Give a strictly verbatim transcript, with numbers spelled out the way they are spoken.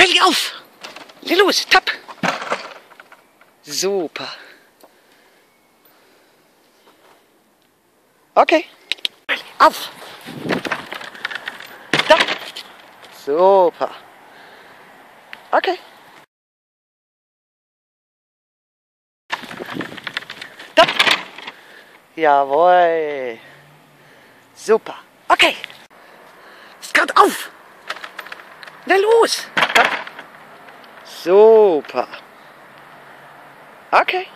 Stell dich auf! Geh los, tapp! Super. Okay. Auf! Da! Super. Okay. Da! Jawohl. Super. Okay. Scout auf! Na los! Da. Super. Okay.